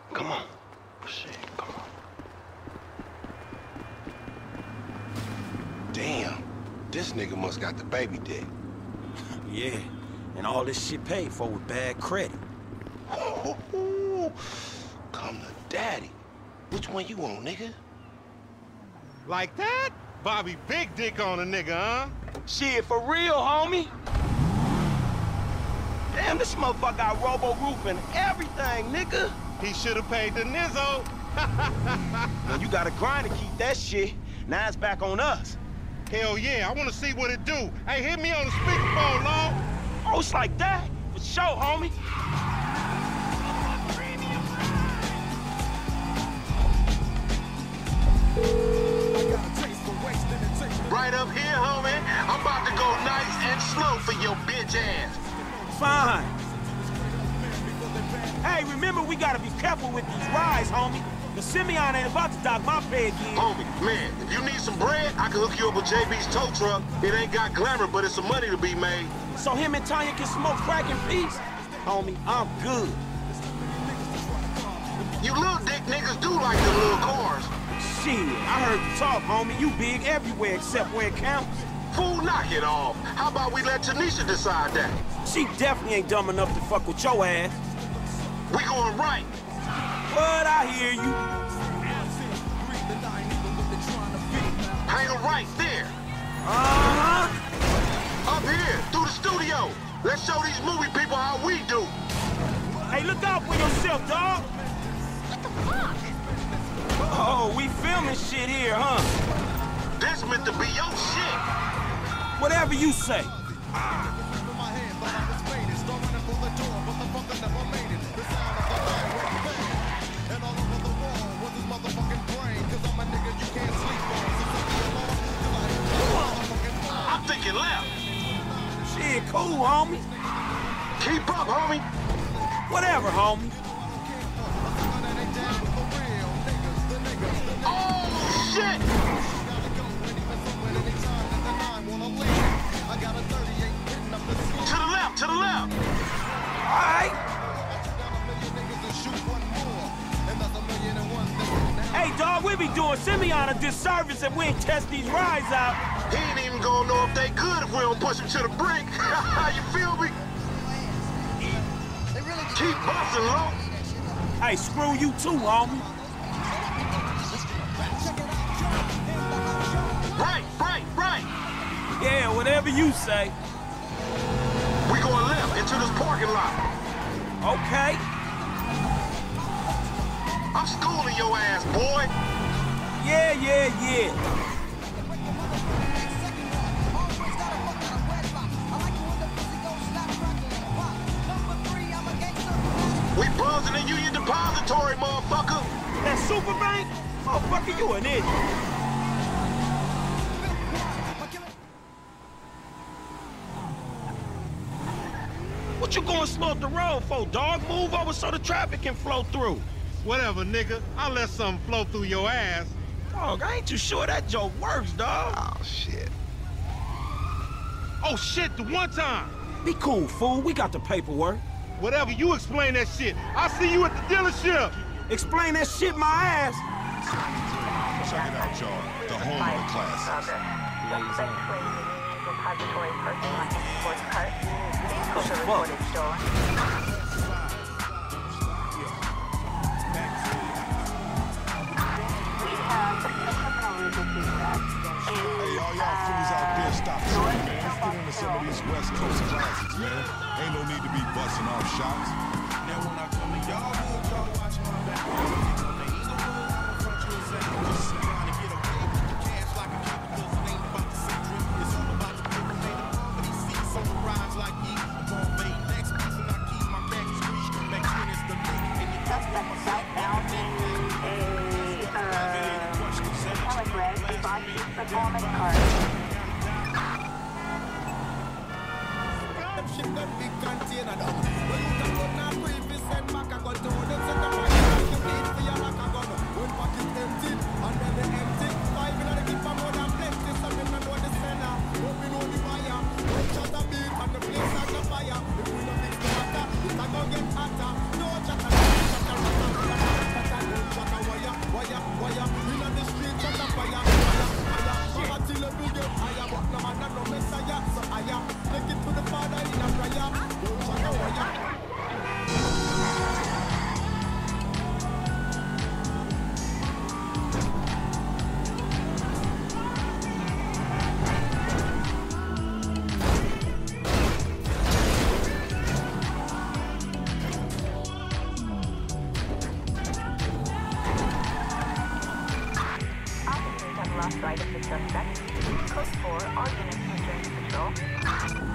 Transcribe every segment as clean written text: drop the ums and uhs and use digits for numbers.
Come on. Shit, come on. Damn, this nigga must got the baby dick. Yeah, and all this shit paid for with bad credit. Come to daddy. Which one you want, nigga? Like that? Bobby big dick on a nigga, huh? Shit, for real, homie. Damn, this motherfucker got robo-roof and everything, nigga. He should have paid the nizzo. Man, you gotta grind to keep that shit. Now it's back on us. Hell yeah, I wanna see what it do. Hey, hit me on the speakerphone, Long. Oh, it's like that? For sure, homie. Right up here, homie. I'm about to go nice and slow for your bitch ass. Fine. Hey, remember we gotta be careful with these rides, homie. The Simeon ain't about to dock my pay again. Homie, man, if you need some bread, I can hook you up with JB's tow truck. It ain't got glamour, but it's some money to be made. So him and Tanya can smoke crack in peace? Homie, I'm good. You little dick niggas do like the little cars. Shit, I heard you talk, homie. You big everywhere except where it counts. Fool, knock it off. How about we let Tanisha decide that? She definitely ain't dumb enough to fuck with your ass. We going right. But I hear you. Hang her right there. Uh-huh. Up here, through the studio. Let's show these movie people how we do. Hey, look out for yourself, dog. What the fuck? Oh, we filming shit here, huh? This meant to be your shit. Whatever you say. I'm thinking left. Shit, cool, homie. Keep up, homie. Whatever, homie. Oh, shit! To the left, to the left. All right. Hey, dog, we be doing Simeon a disservice if we ain't test these rides out. He ain't even gonna know if they good if we don't push him to the brink. You feel me? Keep busting, low. Hey, screw you too, homie. Right. Yeah, whatever you say. We going left into this parking lot. Okay. I'm schooling your ass, boy. Yeah. We buzzing in Union Depository, motherfucker. That super bank? Motherfucker, you an idiot. What you going slow up the road for, dog? Move over so the traffic can flow through. Whatever, nigga. I'll let something flow through your ass. Dog, I ain't too sure that joke works, dog. Oh, shit. Oh, shit, the one time. Be cool, fool. We got the paperwork. Whatever, you explain that shit. I'll see you at the dealership. Explain that shit my ass. Check it out, y'all. The home of the classics. Repository personalized sports card. Fuck. Reported stolen. Hey, all y'all fools out there, stop shooting, man. Let's get into some of these West Coast classics, man. Ain't no need to be busting off shots. Now when I come to y'all hood, y'all watch my back. When the Eagle hood, I'm in front of a second. Just trying to get away with the cash like a kid, because it ain't about the secret. It's all about the people made up for these seats on the rides like you. I'm on bay next piece and I keep my back squeezed. Back when it's the link and you Suspect southbound in a telegram body performance card. lost sight of the suspect. Code 4, all units return to patrol.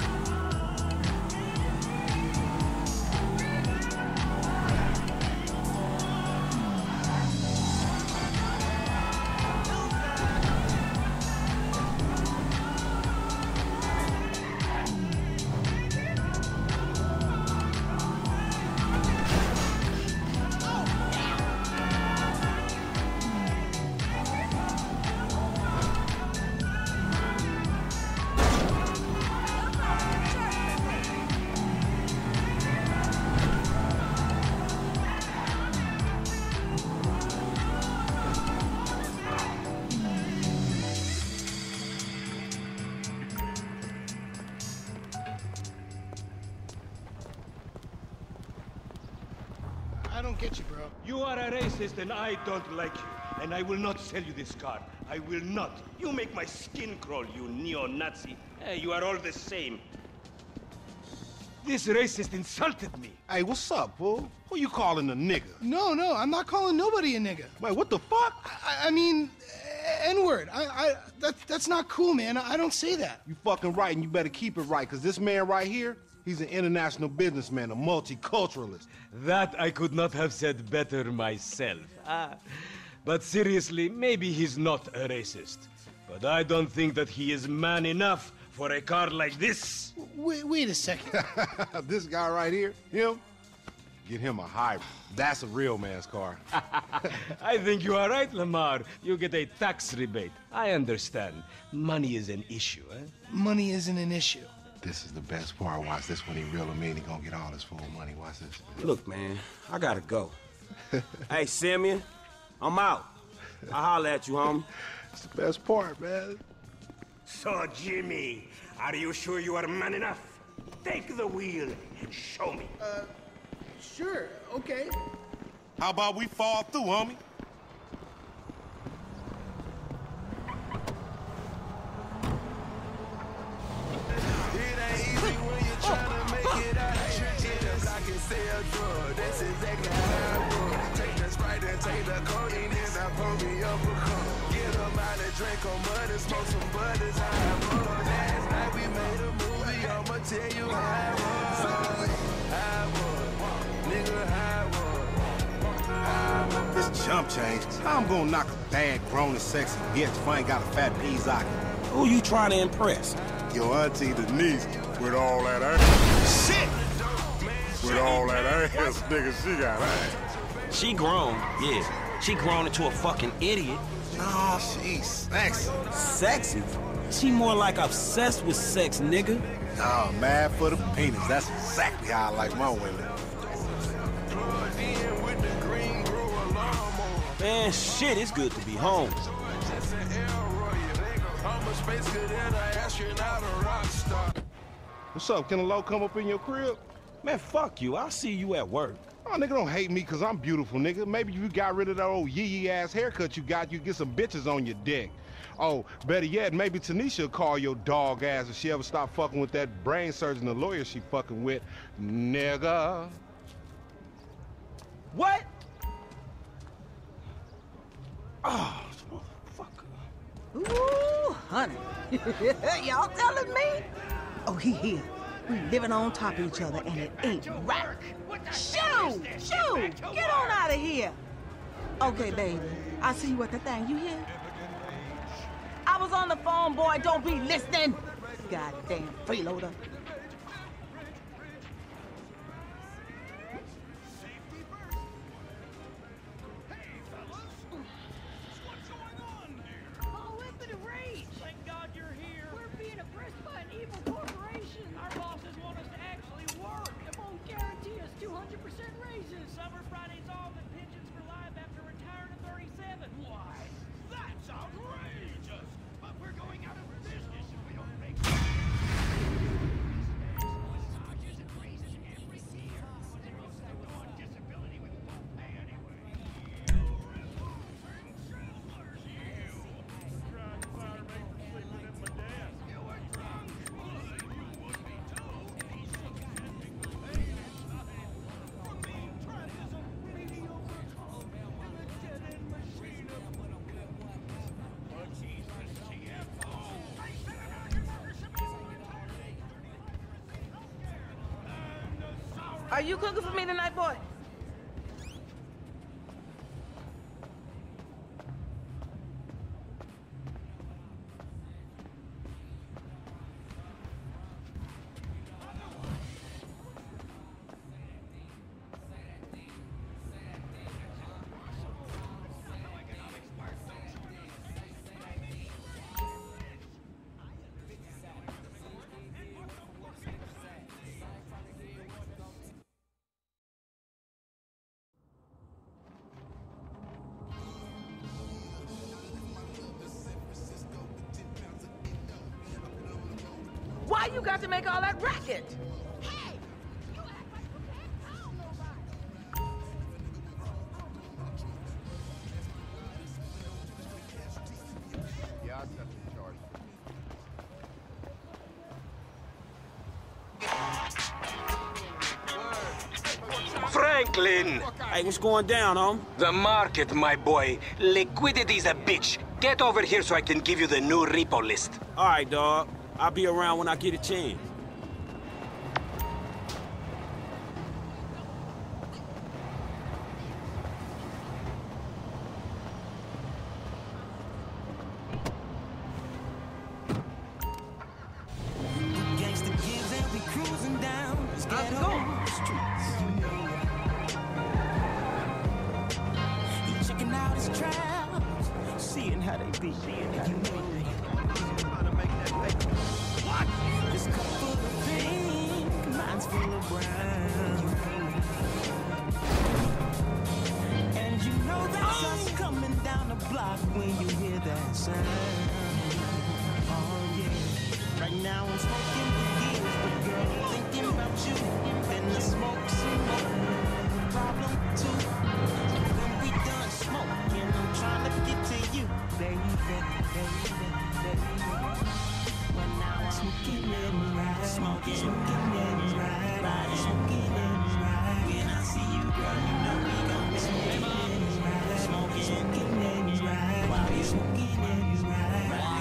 I don't get you, bro. You are a racist and I don't like you. And I will not sell you this car. I will not. You make my skin crawl, you neo-Nazi. You are all the same. This racist insulted me. Hey, what's up, fool? Who you calling a nigga? No, I'm not calling nobody a nigga. Wait, what the fuck? I mean, N-word. That's not cool, man. I don't say that. You fucking right, and you better keep it right, because this man right here, he's an international businessman, a multiculturalist. That I could not have said better myself. But seriously, maybe he's not a racist. But I don't think that he is man enough for a car like this. Wait a second. This guy right here, him, get him a hybrid. That's a real man's car. I think you are right, Lamar. You get a tax rebate. I understand. Money is an issue, eh? Money isn't an issue. This is the best part. Watch this when he reel him in. He gonna get all his full money. Watch this. Look, man, I gotta go. Hey, Simeon, I'm out. I'll holler at you, homie. It's the best part, man. So, Jimmy, are you sure you are man enough? Take the wheel and show me. Sure, okay. How about we fall through, homie? It ain't easy when you're trying to make it out. Tricks I can sell drugs. That's exactly how I roll. Take the Sprite and take the codeine and I pull me up a cup. Get them out and drink on mud and smoke some butters. How I roll. Last night we made a movie. I'ma tell you how I roll. How I roll. Nigga, how I roll. This jump change, how I'm gonna knock a bad, grown and sexy bitch if I ain't got a fat Pizaki? Who you trying to impress? Your auntie Denise, with all that ass. Shit! With all that ass, nigga, she got ass. She grown, yeah. She grown into a fucking idiot. Nah, she's sexy. Sexy? She more like obsessed with sex, nigga. Nah, mad for the penis. That's exactly how I like my women. Man, shit, it's good to be home. What's up? Can a low come up in your crib? Man, fuck you. I'll see you at work. Oh, nigga, don't hate me because I'm beautiful, nigga. Maybe if you got rid of that old yee-yee-ass haircut you got, you get some bitches on your dick. Oh, better yet, maybe Tanisha will call your dog ass if she ever stop fucking with that brain surgeon, the lawyer she fucking with. Nigga. What? Oh, motherfucker. Ooh, honey. Y'all telling me? Oh, he here. We living on top of each other, and it ain't right. Shoo! Shoo! Get on out of here. Okay, baby. I'll see you at the thing. You hear? I was on the phone, boy. Don't be listening. Goddamn freeloader. Are you cooking for me tonight, boy? Why you got to make all that racket? Hey! You act like you can't tell nobody. Yeah, I definitely charge. Franklin! Hey, what's going down, homie? The market, my boy. Liquidity's a bitch. Get over here so I can give you the new repo list. All right, dog. I'll be around when I get a chance. Gangsta kids and we cruising down these ghetto streets. He checking out his trials, seeing how they be. What? This cup full of pink, mine's full of brown. And you know that's us coming down the block when you hear that sound. Oh yeah. Right now I'm smoking the deals, but girl, I'm thinking about you. Then the smoke some more. Problem too. When we done smoking, I'm trying to get to you, baby, baby, baby. Well, now I'm smoking and right, smoking and right, smoking and right. When I see you, girl, you know we gon' be smoking and right, smoking and right. While you smoking and right.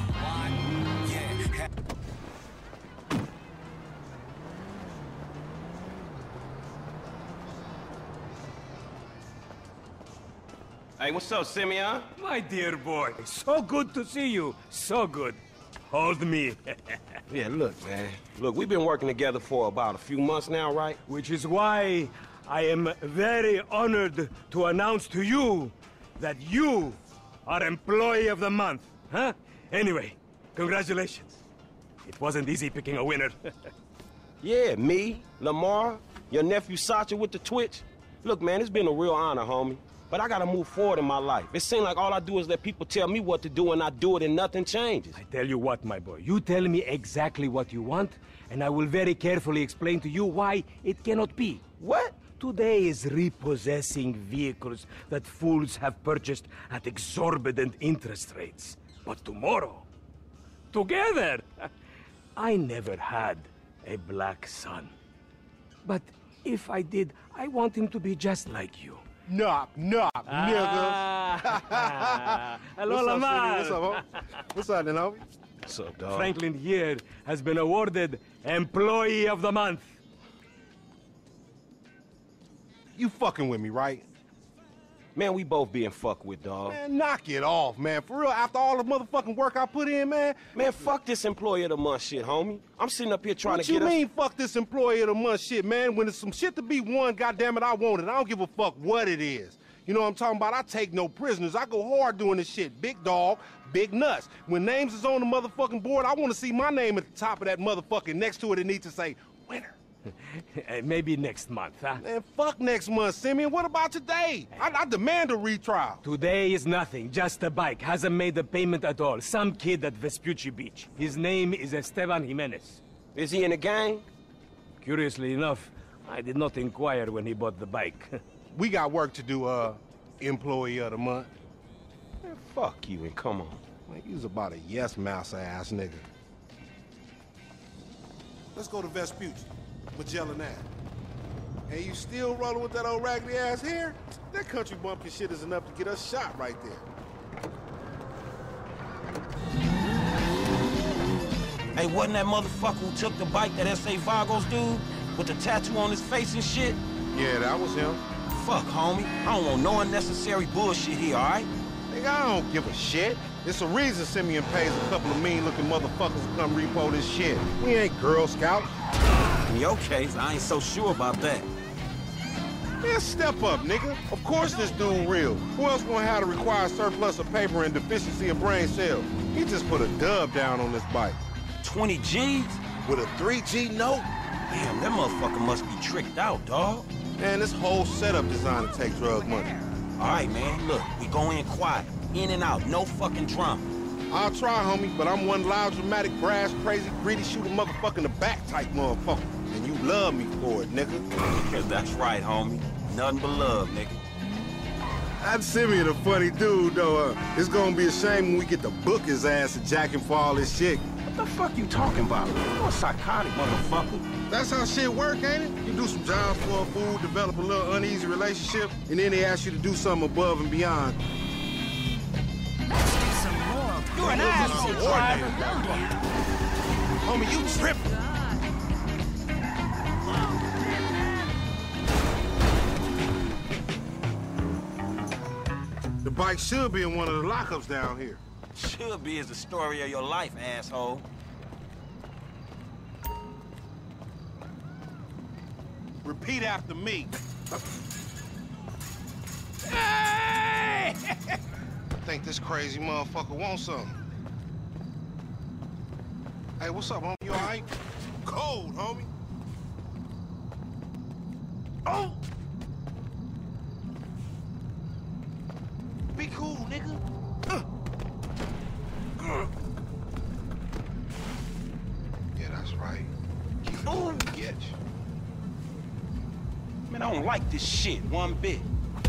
Hey, what's up, Simeon? My dear boy, so good to see you. So good. Hold me. Yeah, look, man. Look, we've been working together for about a few months now, right? Which is why I am very honored to announce to you that you are Employee of the Month. Huh? Anyway, congratulations. It wasn't easy picking a winner. Yeah, me, Lamar, your nephew Sacha with the Twitch. Look, man, it's been a real honor, homie. But I gotta move forward in my life. It seems like all I do is let people tell me what to do and I do it and nothing changes. I tell you what, my boy. You tell me exactly what you want, and I will very carefully explain to you why it cannot be. What? Today is repossessing vehicles that fools have purchased at exorbitant interest rates. But tomorrow, together, I never had a black son. But if I did, I want him to be just like you. Knock, knock, nigga. Hello, Lamar. What's up, homie? What's up, then, homie? What's up, dog? Franklin here has been awarded Employee of the Month. You fucking with me, right? Man, we both being fucked with, dog. Man, knock it off, man. For real, after all the motherfucking work I put in, man. Man, fuck this Employee of the Month shit, homie. I'm sitting up here trying to get us... What you mean, fuck this Employee of the Month shit, man? When there's some shit to be won, goddammit, I want it. I don't give a fuck what it is. You know what I'm talking about? I take no prisoners. I go hard doing this shit. Big dog, big nuts. When names is on the motherfucking board, I want to see my name at the top of that motherfucking next to it. It needs to say, winner. Maybe next month, huh? Man, fuck next month, Simeon. What about today? I demand a retrial. Today is nothing, just a bike. Hasn't made a payment at all. Some kid at Vespucci Beach. His name is Esteban Jimenez. Is he in the gang? Curiously enough, I did not inquire when he bought the bike. We got work to do, Employee of the Month. Man, fuck you and come on. Man, you's about a yes-mouse ass nigga. Let's go to Vespucci. Magellan Ave. And you still rolling with that old raggedy ass hair? That country bumpkin shit is enough to get us shot right there. Hey, wasn't that motherfucker who took the bike that S.A. Vargo's dude? With the tattoo on his face and shit? Yeah, that was him. Fuck, homie. I don't want no unnecessary bullshit here, all right? Nigga, I don't give a shit. It's a reason Simeon pays a couple of mean-looking motherfuckers to come repo this shit. We ain't Girl Scouts. In your case, I ain't so sure about that. Man, step up, nigga. Of course this dude real. Who else gonna have to require surplus of paper and deficiency of brain cells? He just put a dub down on this bike. 20 G's? With a 3G note? Damn, that motherfucker must be tricked out, dawg. Man, this whole setup designed to take drug money. All right, man, look, we go in quiet. In and out, no fucking drama. I'll try, homie, but I'm one loud, dramatic, brass, crazy, greedy, shoot a motherfucker in the back type motherfucker. And you love me for it, nigga. That's right, homie. Nothing but love, nigga. That Simeon a funny dude, though. It's gonna be a shame when we get to book his ass and jack him for all this shit. What the fuck you talking about? You're a psychotic motherfucker. That's how shit work, ain't it? You do some jobs for a fool, develop a little uneasy relationship, and then they ask you to do something above and beyond. You're an asshole, driver. Homie, you tripping. The bike should be in one of the lockups down here. Should be is the story of your life, asshole. Repeat after me. Hey! I think this crazy motherfucker wants something. Hey, what's up, homie? You all right? Cold, homie. Oh! Be cool, nigga. Yeah, that's right. Keep it on the get you. Man, I don't like this shit one bit.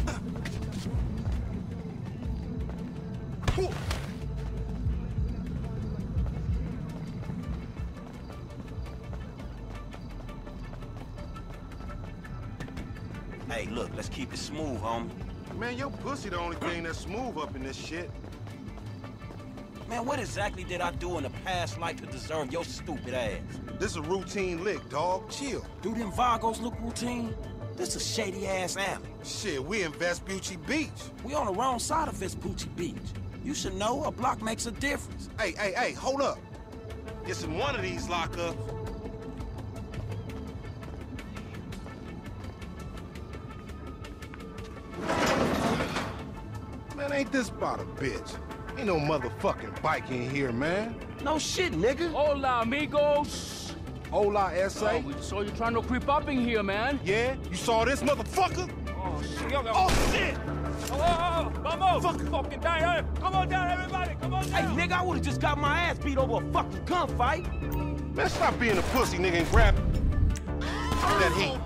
Hey, look, let's keep it smooth, homie. Man, your pussy the only thing that's smooth up in this shit. Man, what exactly did I do in a past life to deserve your stupid ass? This a routine lick, dog. Chill. Do them Vagos look routine? This a shady-ass alley. Shit, we in Vespucci Beach. We on the wrong side of Vespucci Beach. You should know a block makes a difference. Hey, hold up. It's in one of these lockups. Man, ain't this about a bitch? Ain't no motherfucking bike in here, man. No shit, nigga. Hola, amigos. Hola, S.A. Oh, we saw you trying to creep up in here, man. Yeah? You saw this motherfucker? Oh, shit. Oh, shit! Oh, vamos! Fucking down. Come on down, everybody. Come on down. Hey, nigga, I would've just got my ass beat over a fucking gunfight. Man, stop being a pussy, nigga, and grab that heat.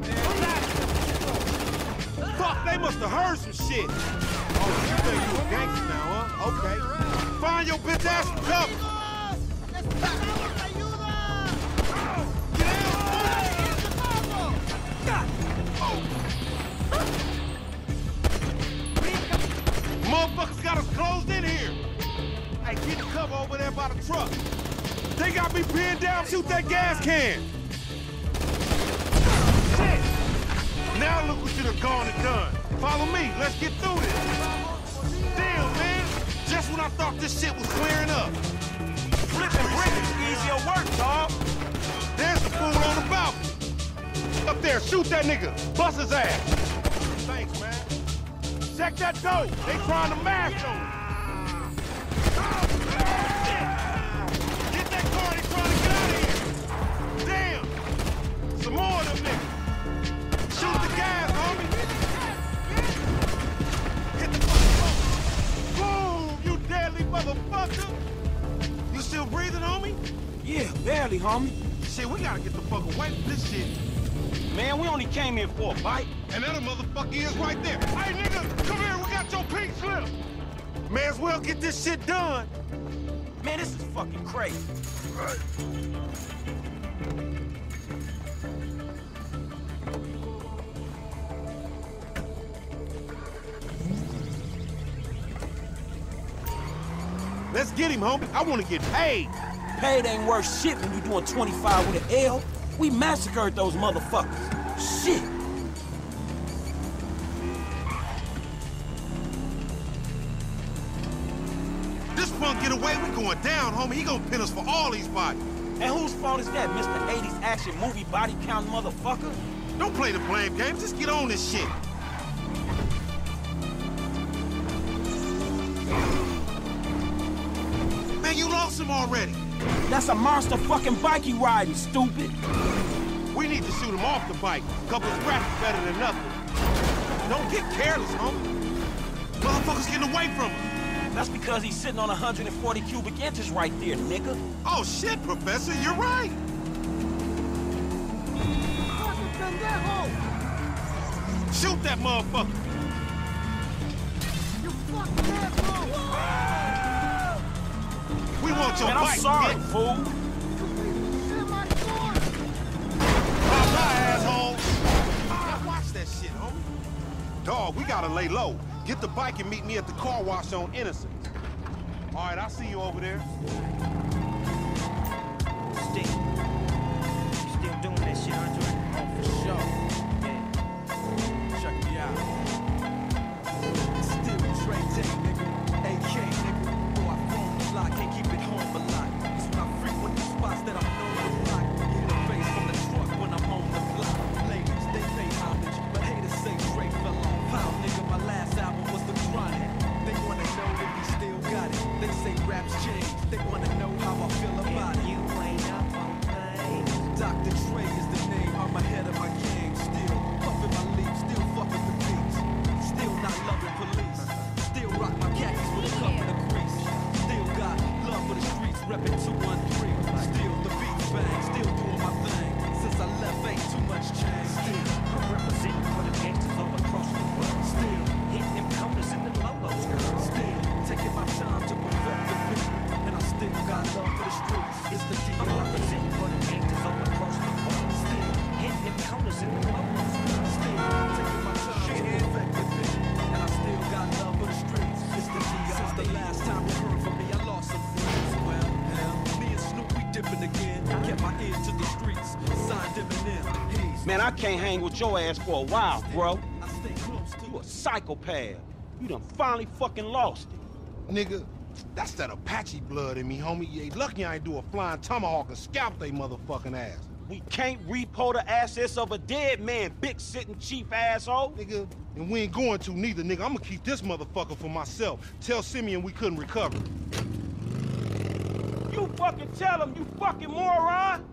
Fuck, they must have heard some shit. Oh, you think you a gangster now, huh? Okay. Find your bitch ass and cover. Motherfuckers got us closed in here. Hey, get the cover over there by the truck. They got me pinned down, shoot that gas can. Shit. Now look what you done gone and done. Follow me, let's get through this. Damn, man. Just when I thought this shit was clearing up. Flipping brick is easier work, dawg. There's the fool on the balcony. Up there, shoot that nigga. Bust his ass. Thanks, man. Check that door. They trying to mash on him. Get that car. They trying to get out of here. Damn. Some more of them niggas. Shoot the gas, homie. Hit the fucking boom, you deadly motherfucker. You still breathing, homie? Yeah, barely, homie. Shit, we gotta get the fuck away from this shit. Man, we only came here for a bite. And that motherfucker is right there. Hey, nigga, come here, we got your pink slip. May as well get this shit done. Man, this is fucking crazy. Let's get him, homie. I want to get paid. Paid ain't worth shit when you doing 25 with an L. We massacred those motherfuckers. Shit. This punk get away, we going down, homie. He gonna pin us for all these bodies. And whose fault is that, Mr. 80s action movie body count motherfucker? Don't play the blame game, just get on this shit. Man, you lost him already. That's a monster fucking bike you riding, stupid. We need to shoot him off the bike. Couple scraps is better than nothing. Don't get careless, homie. Motherfuckers getting away from him. That's because he's sitting on 140 cubic inches right there, nigga. Oh shit, Professor, you're right. Shoot that motherfucker. You fucking asshole! We want your Man, bike, I'm sorry, bitch. fool. Bye, asshole. Now watch that shit, homie. Dog, we gotta lay low. Get the bike and meet me at the car wash on Innocence. All right, I'll see you over there. Still doing that shit, Andre? Oh, for sure. Yeah. Check me out. Still Dre Day, nigga. AK, nigga. Boy, I phone a lot, can't keep it home a lot. It's when I frequent the spots that I'm known to block. You hear the bass from the truck when I'm on the block. Ladies, they pay homage, but haters say Dre fell off. How, nigga, my last album was The Chronic. They wanna know if he still got it. They say raps change. They wanna know how I feel about it. You ain't up on things. Dr. Dre is the name. I'm ahead of my game. Still puffin' my leaf. Still fucking the beats. Still not loving police. Still rock my khakis with a cup and a crease. Still got love for the streets. Reppin' 213. Still the beats bang. Still doing my thing. Since I left, ain't too much change. Still I'm representing for the gangsters all across the world. Still hitting them corners in the lolos, girl. Still taking my time to perfect the beat. And I still got love for the streets. It's the I'm D.R.E. representing for the gangsters all across the world. Still hitting them corners in the lolos, girl. Still taking my time to perfect the beat. And I still got love for the streets. It's the D.R.E. Since the last time you heard from me, I lost some friends. Well, hell, me and Snoop, we dipping again. Kept my ear to the streets. Signed Eminem. Man, I can't hang with your ass for a while, bro. I stay close to You a psychopath. You done finally fucking lost it. Nigga, that's that Apache blood in me, homie. You ain't lucky I ain't do a flying tomahawk and scalp they motherfucking ass. We can't repo the assets of a dead man, big sitting chief asshole. Nigga, and we ain't going to neither, nigga. I'm gonna keep this motherfucker for myself. Tell Simeon we couldn't recover. You fucking tell him, you fucking moron.